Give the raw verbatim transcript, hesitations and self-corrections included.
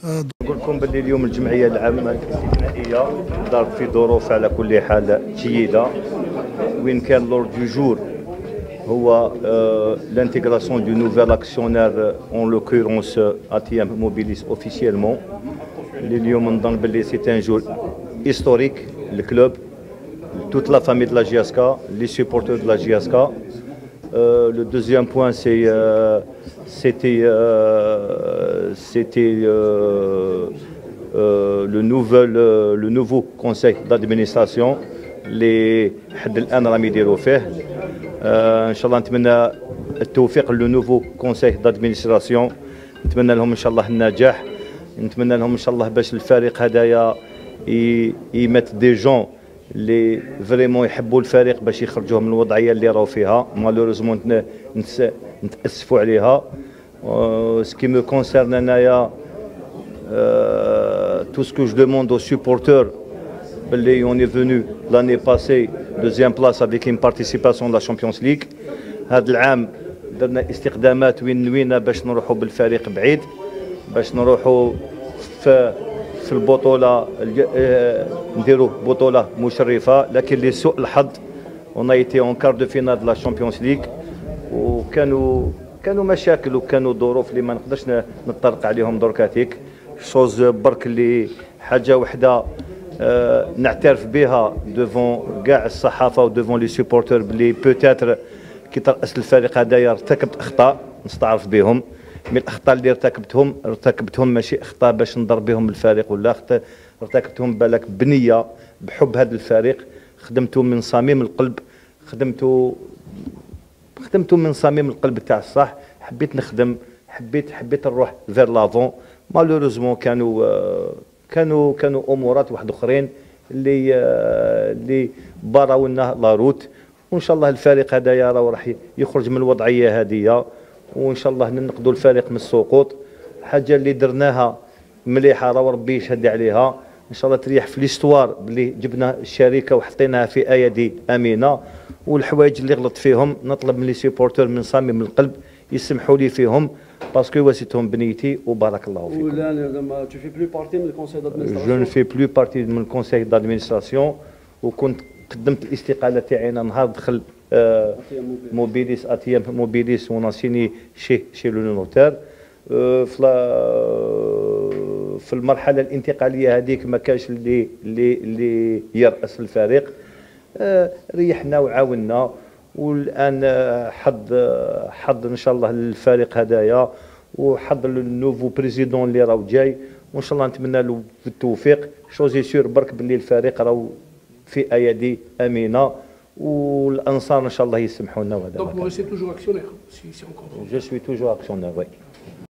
نقول لكم باللي اليوم الجمعيه العامه الاستثنائيه دارت في ظروف على كل حال جيده، وين كان لور دو جور هو l'intégration du nouvel actionnaire en l'occurrence A T M Mobilis officiellement. اليوم نظن باللي سي ان جور historique le club, toute la famille de la J S K, les supporters de la J S K. Euh, le deuxième point, c'est euh, c'était euh, c'était euh, euh, le nouvel euh, le nouveau conseil d'administration اللي حد الان راهم يديروا فيه. آه ان شاء الله نتمنى التوفيق لو نوفو كونساي دادمينستراسيون، نتمنى لهم ان شاء الله النجاح، نتمنى لهم ان شاء الله باش الفريق هدايا يمت دي جون اللي فريمون يحبوا الفريق باش يخرجوه من الوضعيه اللي راهو فيها. مالوريزمون نتاسفوا عليها. سكي مو كونسيرن انايا تو سكو جو دوموند او سوبورتور باللي on est venu l'année passée deuxième place avec une participation de la Champions League. هذا العام درنا استخدامات وين نوينا باش نروحوا بالفريق بعيد، باش نروحوا في في البطوله نديروا بطوله مشرفه، لكن لسوء الحظ on a été en quart de finale de la Champions League وكانوا كانوا مشاكل وكانوا ظروف اللي ما نقدرش نطرق عليهم دركاتيك. شوز برك اللي حاجه وحده أه نعترف بها دوفون كاع الصحافه ودوفون لي سوبورتور بلي بوتيتر كي ترأس الفريق هذايا ارتكبت اخطاء نستعرف بهم، من الاخطاء اللي ارتكبتهم ارتكبتهم ماشي اخطاء باش نضر بهم الفريق ولا اخطاء ارتكبتهم بالك بنيه بحب هذا الفريق، خدمته من صميم القلب، خدمته خدمته من صميم القلب تاع الصح، حبيت نخدم، حبيت حبيت نروح فير لافون. مالوريزمون كانوا كانوا كانوا امورات واحد اخرين اللي اللي باراو لنا لا روت، وان شاء الله الفريق هذايا راه راح يخرج من الوضعيه هذه، وان شاء الله ننقذوا الفريق من السقوط. الحاجه اللي درناها مليحه راه ربي يشهد عليها، ان شاء الله تريح في ليستوار بلي جبنا الشركه وحطيناها في ايادي امينه، والحوايج اللي غلط فيهم نطلب من لي سيبورتور من صميم القلب يسمحوا لي فيهم باسكو واسيتهم بنيتي وبارك الله فيكم. ولا tu fais plus partie من الكونساي دادمينستراسيون؟ جو نفي بلو بارتي من الكونساي دادمينستراسيون، وكنت قدمت الاستقاله تاعي نهار دخل آه موبيليس A T M موبيليس وناسيني شي شي لو نوتير. آه في في المرحله الانتقاليه هذيك ما كانش اللي اللي اللي يرأس الفريق. آه ريحنا وعاوننا، والان حظ حظ ان شاء الله للفريق هدايا، وحظ للنوفو بريزيدون اللي راهو جاي، وان شاء الله نتمنى له التوفيق. شوزي سور برك باللي الفريق راهو في ايادي امينه، والانصار ان شاء الله يسمحوا لنا. وهذا دونك vous restez toujours actionnaire si si on comprend. Je suis toujours actionnaire, oui.